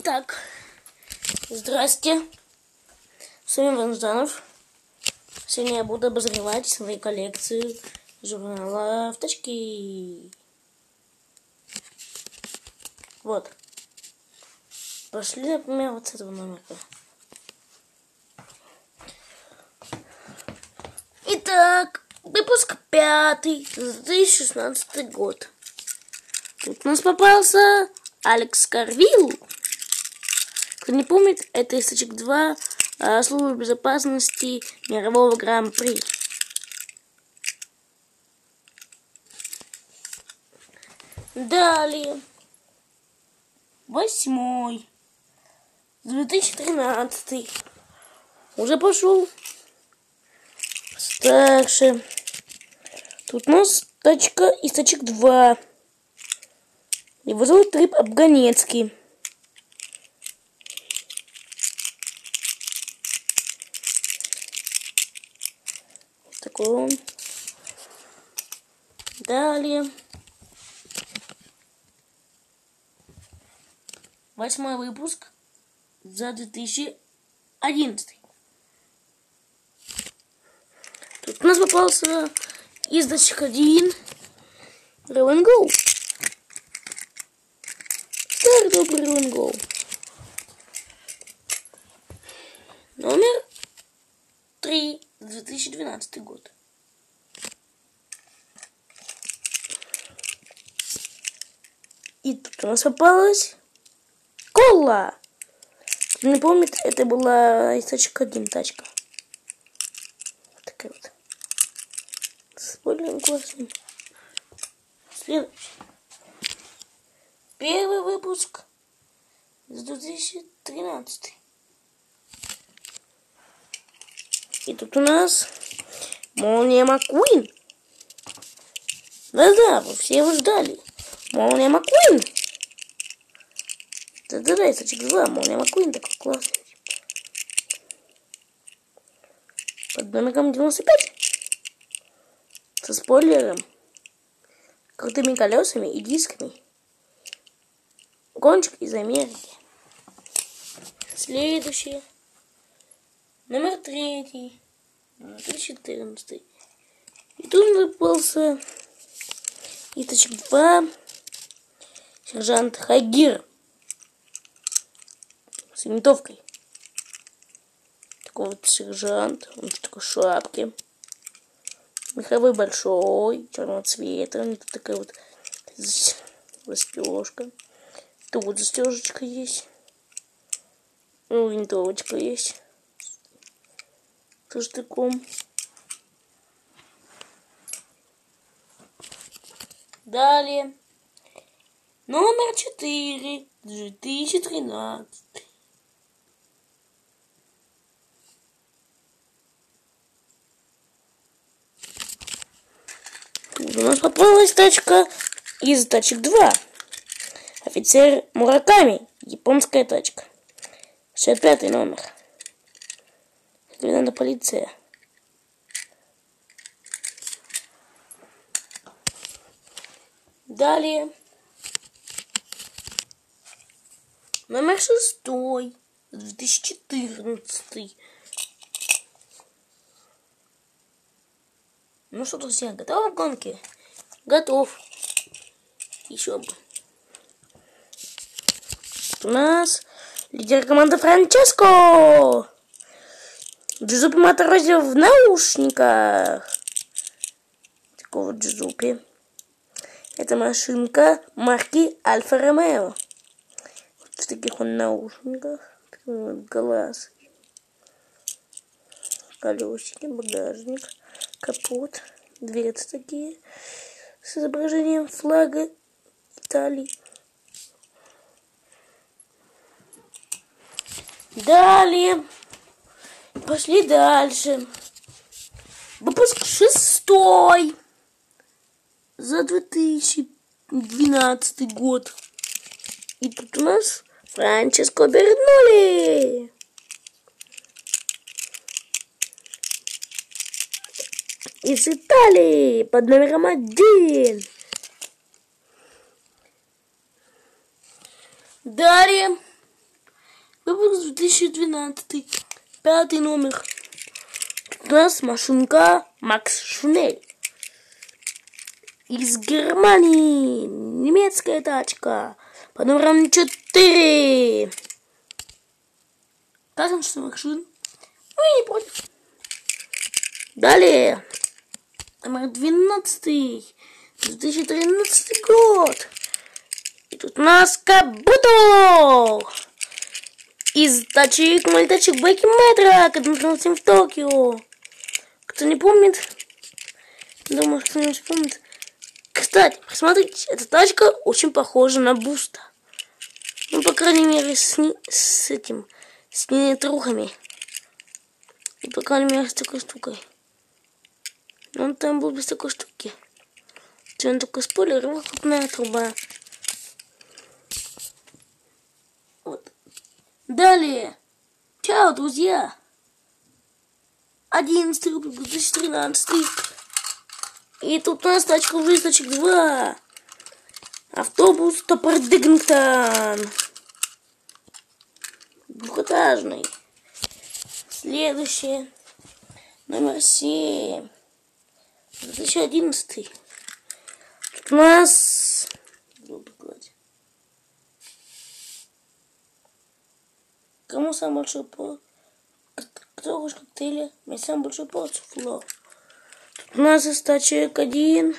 Итак, здрасте, с вами Иван Жданов. Сегодня я буду обозревать свои коллекции журнала «Авточки». Вот. Пошли, например, вот с этого номера. Итак, выпуск 5 за 2016 год. Тут у нас попался Алекс Карвилл. Кто не помнит, это источник 2 службы безопасности мирового гран-при. Далее. 8 2013. Уже пошел. Старше. Тут у нас тачка источник 2. Его зовут Трип Абганецкий. Такой он. Далее. 8 выпуск за 2011. Тут у нас попался издатчик 1 Real & Go. Старый добрый Real & Go. Номер 3, 2012 год. И тут у нас попалась кола. Кто не помнит, это была источник 1 тачка. Вот такая вот. Спойлером классным. Следующий. Первый выпуск с 2013. И тут у нас Молния Маккуин. Да-да, вы все его ждали. Молния Маккуин. Да-да-да, источник 2. Молния Маккуин такой классный. Под номером 95. Со спойлером. Крутыми колесами и дисками. Гонщик из Америки. Следующий. Номер 3. 2014. И тут выпался источник 2. Сержант Хагир. С винтовкой. Такой вот сержант. Он в такой шапке. Меховой большой. Черного цвета. Тут такая вот застежка. Тут вот застежечка есть. Винтовочка есть. С штыком. Далее. Номер 4. 2013. Тут у нас попалась тачка из тачек 2. Офицер Мураками. Японская тачка. 65 номер. Надо полиция. Далее. Номер 6. 2014. Ну что, друзья, готовы к гонке? Готов. Еще бы. У нас лидер команды Франческо. Джузеппе Матрози в наушниках. Такой вот Джузеппе. Это машинка марки Альфа Ромео. В таких вот наушниках. Такой вот глаз. Колесики, багажник, капот. Дверцы такие. С изображением флага Италии. Далее. Пошли дальше. Выпуск 6 за 2012 год. И тут у нас Франческо Бернулли. Из Италии под номером 1. Далее Выпуск 2012. 5 номер. У нас машинка Макс Шнель. Из Германии. Немецкая тачка. По номерам 4. Казанская машина. Ну, не против. Далее. Номер 12. 2013 год. И тут у нас Кабуто. Из тачек Бэки Метро, когда мы летим в Токио. Кто не помнит, думаю, кто не вспомнит. Кстати, посмотрите, эта тачка очень похожа на Буста. Ну, по крайней мере, с трухами. И, по крайней мере, с такой штукой. Он там был без такой штуки. Он такой спойлер, выхлопная труба. Вот. Далее. Чао, друзья. 11 выпуск 2013. И тут у нас тачка уже из тачек 2. Автобус Топор Дигнгтон. Двухэтажный. Следующее. Номер 7. 2011. Тут у нас... Кому самый большой кто хочет коктейли? Мне самый большой порцию фло. Тут у нас из тачек 1.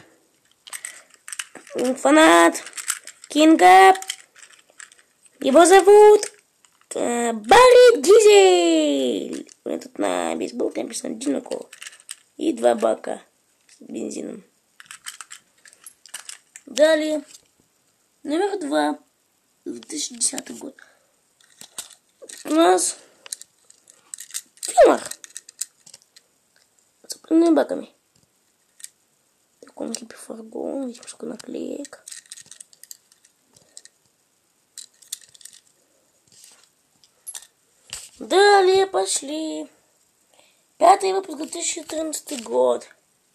Фанат. Кинга. Его зовут Барри Дизель. У меня тут на бейсболке написано Динако. И 2 бака с бензином. Далее. Номер 2. 2010 год. У нас Филмар с цепными баками. Иконки пифаргон, видим, что наклеек. Далее пошли. 5-й выпуск 2014 год.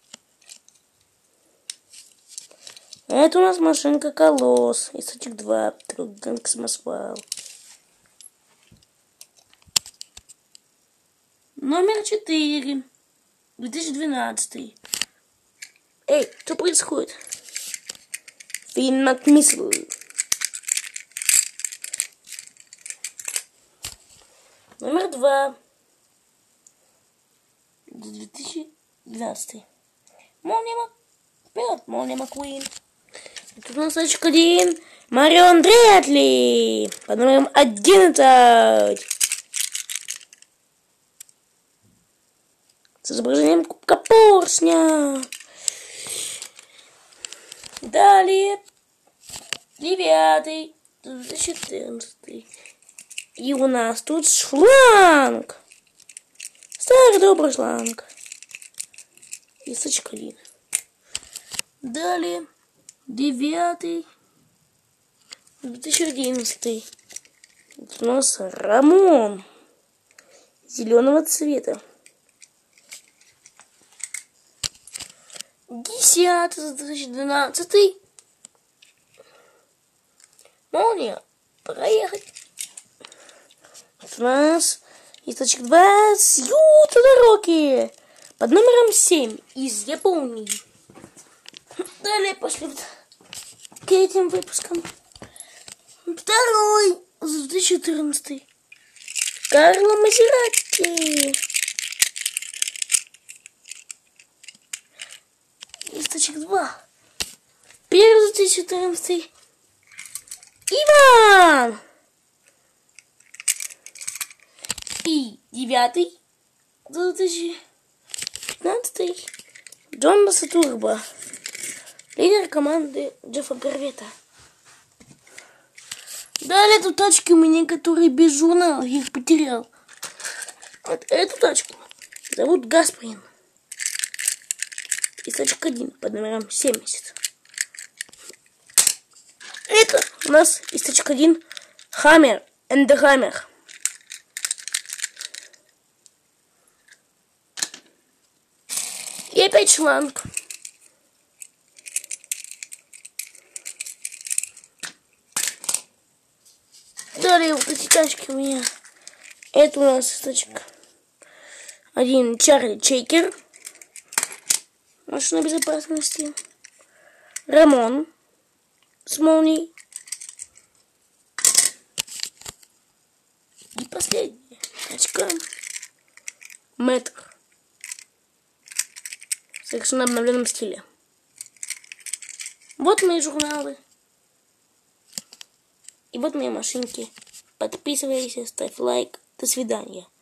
Это у нас машинка Колосс из тачек 2. Ганг Самосвал. Номер 4. 2012. Эй, что происходит? Финн Макмиссл. Номер 2. 2012. Молния Маккуин. Тут у нас тачек 1. Марио Андреатли. По номерам 11. С изображением Кубка Поршня. Далее 9-й 2014. И у нас тут шланг. Старый добрый шланг. И тачек 1. Далее 9-й 2011. Тут у нас Рамон зеленого цвета. 10-й 2012. Молния. Проехать. У нас есть тачек 2 с Дороги под номером 7 из Японии. Далее пошли к этим выпускам. 2-й 2014. Карло Мазератти. Из тачек 2. 1-й 2014. Иван. И 9-й 2015. Джон Турбо. Лидер команды Джеффа Горвета. Далее тут тачки у меня, которые без журнала, я их потерял. Вот эту тачку зовут Гасприн. И тачка 1 под номером 70. Это у нас из тачка 1 Hammer and the Hammer. И опять шланг. Далее вот эти тачки у меня Это у нас, значит, один Чарли Чекер. Машина безопасности. Рамон с молнией. И последняя очка. Мэтр. В совершенно обновленном стиле. Вот мои журналы. И вот мои машинки. Подписывайся, ставь лайк. До свидания.